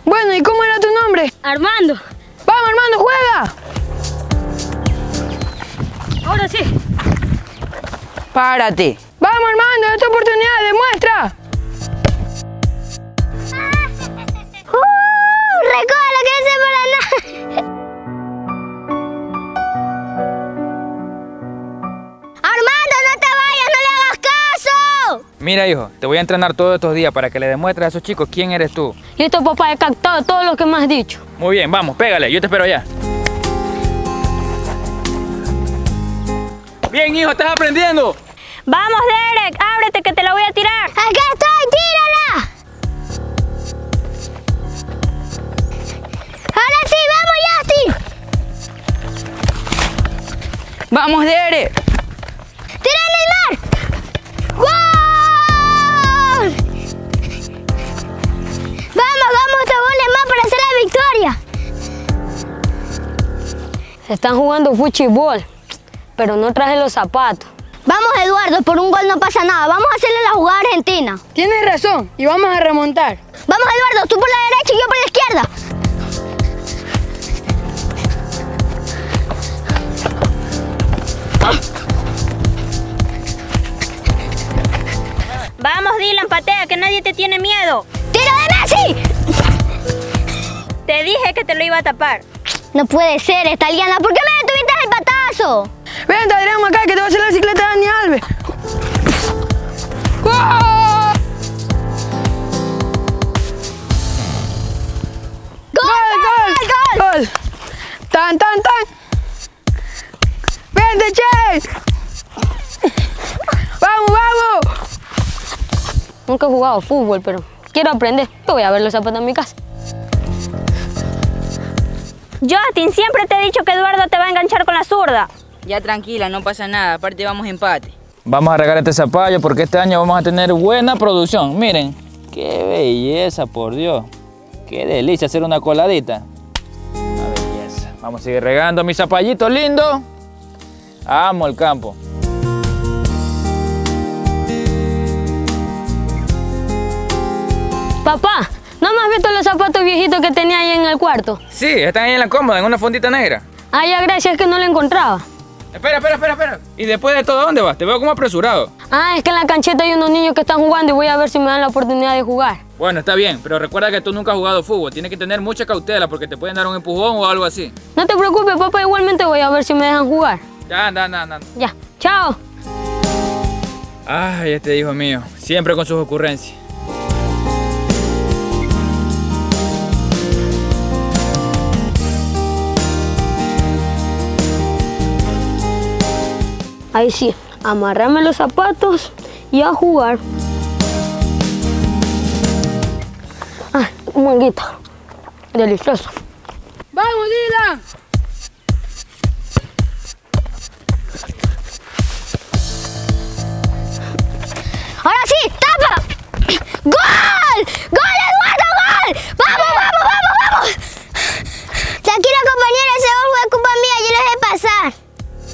Bueno, ¿y cómo era tu nombre? Armando. ¡Vamos, Armando, juega! Ahora sí. Párate. ¡Vamos, Armando! ¡Es tu oportunidad! ¡Demuestra! ¡Recola, que no se para nada! ¡Armando, no te vayas! ¡No le hagas caso! Mira, hijo, te voy a entrenar todos estos días para que le demuestres a esos chicos quién eres tú. Listo, papá, he captado todo lo que me has dicho. Muy bien, vamos, pégale, yo te espero allá. Bien, hijo, ¿estás aprendiendo? Vamos, Derek, ábrete que te la voy a tirar. ¡Aquí estoy! ¡Tírala! ¡Ahora sí! ¡Vamos, Justin! ¡Vamos, Derek! ¡Tira, Neymar! ¡Gol! ¡Vamos, otro gol más para hacer la victoria! Se están jugando fútbol, pero no traje los zapatos. Vamos, Eduardo, por un gol no pasa nada. Vamos a hacerle la jugada a Argentina. Tienes razón, y vamos a remontar. Vamos, Eduardo, tú por la derecha y yo por la izquierda. Vamos, Dylan, patea, que nadie te tiene miedo. ¡Tiro de Messi! Te dije que te lo iba a tapar. No puede ser, Estaliana. ¿Por qué me detuviste el patazo? Vente, Adrián, acá, que te voy a hacer la bicicleta de Dani Alves. ¡Gol! ¡Gol! ¡Tan! ¡Vente, Che! ¡Vamos! Nunca he jugado fútbol, pero quiero aprender. Yo voy a ver los zapatos en mi casa. Justin, siempre te he dicho que Eduardo te va a enganchar con la zurda. Ya tranquila, no pasa nada. Aparte vamos empate. Vamos a regar este zapallo porque este año vamos a tener buena producción. Miren, qué belleza, por Dios. Qué delicia hacer una coladita. Una belleza. Vamos a seguir regando mi zapallito lindo. Amo el campo. Papá, ¿no me has visto los zapatos viejitos que tenía ahí en el cuarto? Sí, están ahí en la cómoda, en una fondita negra. Ah, ya, gracias, que no lo encontraba. Espera. ¿Y después de todo dónde vas? Te veo como apresurado. Ah, es que en la cancheta hay unos niños que están jugando y voy a ver si me dan la oportunidad de jugar. Bueno, está bien, pero recuerda que tú nunca has jugado fútbol. Tienes que tener mucha cautela porque te pueden dar un empujón o algo así. No te preocupes, papá, igualmente voy a ver si me dejan jugar. Ya, anda. Ya, chao. Ay, este hijo mío, siempre con sus ocurrencias. Ahí sí, amarrarme los zapatos y a jugar. Ah, un manguito. Delicioso. ¡Vamos, Dylan! ¡Ahora sí! ¡Tapa! ¡Gol! ¡Gol, Eduardo! ¡Gol! ¡Vamos! Tranquila, compañera, ese gol fue culpa mía, yo lo dejé pasar.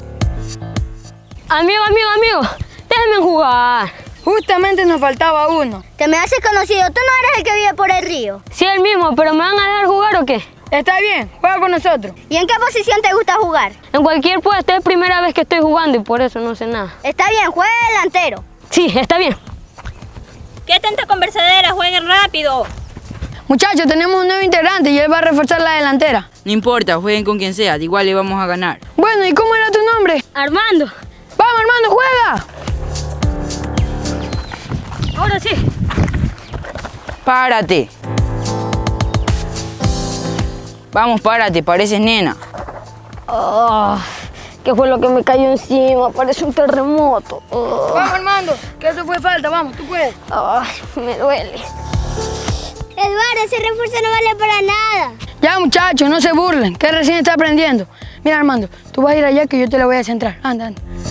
Amigo, déjenme jugar. Justamente nos faltaba uno. Te me haces conocido, tú no eres el que vive por el río. Sí, el mismo, pero ¿me van a dejar jugar o qué? Está bien, juega con nosotros. ¿Y en qué posición te gusta jugar? En cualquier puesto, es primera vez que estoy jugando y por eso no sé nada. Está bien, juega delantero. Sí, está bien. ¿Qué tanta conversadera? ¡Jueguen rápido! Muchachos, tenemos un nuevo integrante y él va a reforzar la delantera. No importa, jueguen con quien sea, de igual le vamos a ganar. Bueno, ¿y cómo era tu nombre? Armando. ¡Vamos, Armando, juega! Ahora sí. Párate. Vamos, párate, pareces nena. Oh, ¿qué fue lo que me cayó encima? Parece un terremoto. Oh, Vamos, Armando, que eso fue falta, vamos, tú puedes. ay, me duele. Eduardo, ese refuerzo no vale para nada. Ya, muchachos, no se burlen, que recién está aprendiendo. Mira, Armando, tú vas a ir allá que yo te la voy a centrar. Anda.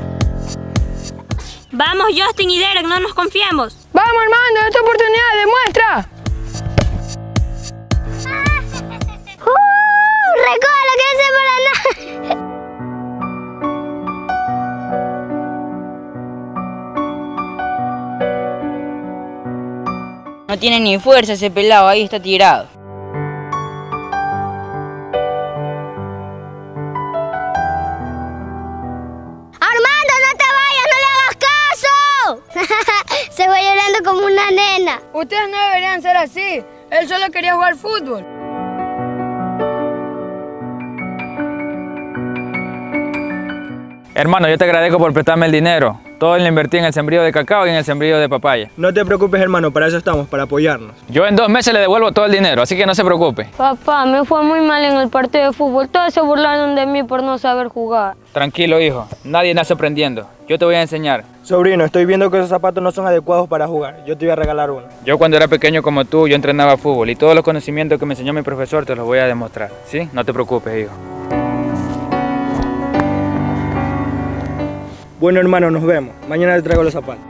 Vamos, Justin y Derek, no nos confiemos. ¡Vamos, Armando! ¡Es tu oportunidad! ¡Demuestra! ¡Recola, que no se para nada! No tiene ni fuerza ese pelado, ahí está tirado. Ustedes no deberían ser así. Él solo quería jugar fútbol. Hermano, yo te agradezco por prestarme el dinero. Todo lo invertí en el sembrío de cacao y en el sembrío de papaya. No te preocupes, hermano, para eso estamos, para apoyarnos. Yo en 2 meses le devuelvo todo el dinero, así que no se preocupe. Papá, me fue muy mal en el partido de fútbol. Todos se burlaron de mí por no saber jugar. Tranquilo, hijo. Nadie nace aprendiendo. Yo te voy a enseñar. Sobrino, estoy viendo que esos zapatos no son adecuados para jugar. Yo te voy a regalar uno. Yo cuando era pequeño como tú, yo entrenaba fútbol y todos los conocimientos que me enseñó mi profesor te los voy a demostrar. ¿Sí? No te preocupes, hijo. Bueno, hermano, nos vemos. Mañana te traigo los zapatos.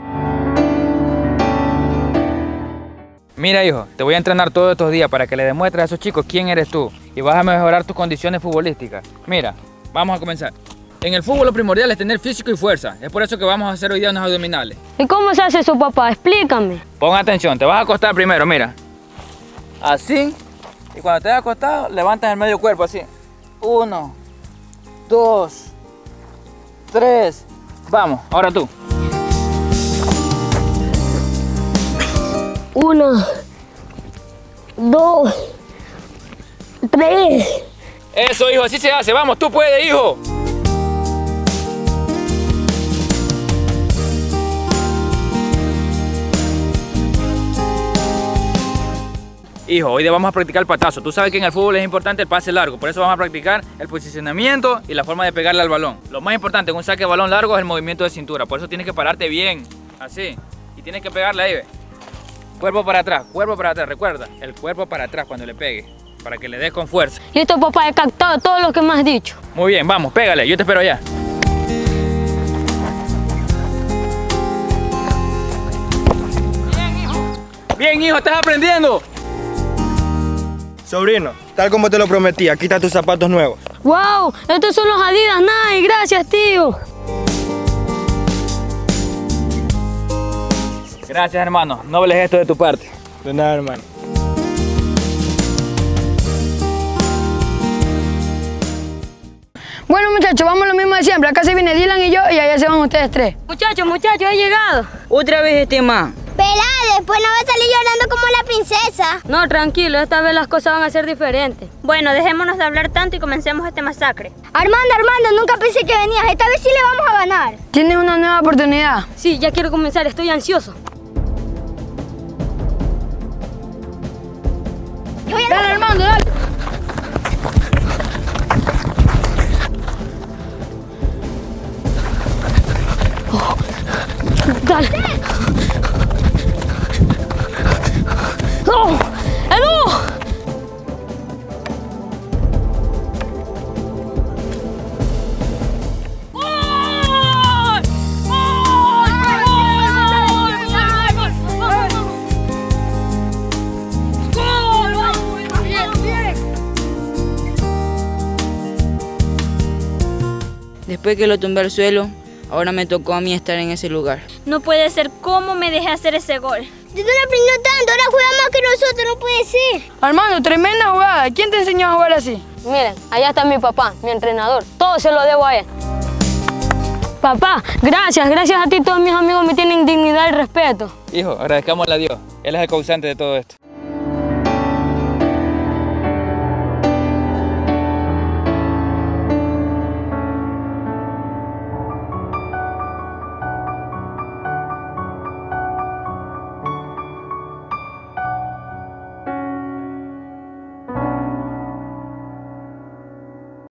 Mira, hijo, te voy a entrenar todos estos días para que le demuestres a esos chicos quién eres tú y vas a mejorar tus condiciones futbolísticas. Mira, vamos a comenzar. En el fútbol lo primordial es tener físico y fuerza. Es por eso que vamos a hacer hoy día unos abdominales. ¿Y cómo se hace eso, papá? Explícame. Pon atención, te vas a acostar primero, mira. Así. Y cuando te hayas acostado, levantas el medio cuerpo así. 1, 2, 3. Vamos, ahora tú. 1, 2, 3. Eso, hijo, así se hace. Vamos, tú puedes, hijo. Hijo, hoy día vamos a practicar el patazo. Tú sabes que en el fútbol es importante el pase largo, por eso vamos a practicar el posicionamiento y la forma de pegarle al balón. Lo más importante en un saque de balón largo es el movimiento de cintura, por eso tienes que pararte bien, así. Y tienes que pegarle ahí, ve. Cuerpo para atrás, recuerda, el cuerpo para atrás cuando le pegue, para que le des con fuerza. Listo, papá, he captado todo lo que me has dicho. Muy bien, vamos, pégale, yo te espero allá. Bien, hijo, estás aprendiendo. Sobrino, tal como te lo prometí, aquí están tus zapatos nuevos. ¡Wow! Estos son los Adidas Nike. Gracias, tío. Gracias, hermano. Noble gesto de tu parte. De nada, hermano. Bueno, muchachos, vamos lo mismo de siempre. Acá se viene Dylan y yo y allá se van ustedes 3. Muchachos, he llegado. Otra vez este man. Pelá, después no va a salir llorando como la princesa. No, tranquilo, esta vez las cosas van a ser diferentes. Bueno, dejémonos de hablar tanto y comencemos este masacre. Armando, nunca pensé que venías. Esta vez sí le vamos a ganar. Tienes una nueva oportunidad. Sí, ya quiero comenzar, estoy ansioso. Dale, Armando, dale. Dale. ¡Oh! ¡Edu! Después que lo tumbé al suelo, ahora me tocó a mí estar en ese lugar. No puede ser cómo me dejé hacer ese gol. Yo no lo aprendió tanto, ahora juega más que nosotros, no puede ser. Armando, tremenda jugada. ¿Quién te enseñó a jugar así? Miren, allá está mi papá, mi entrenador. Todo se lo debo a él. Papá, gracias a ti todos mis amigos me tienen dignidad y respeto. Hijo, agradezcámosle a Dios. Él es el causante de todo esto.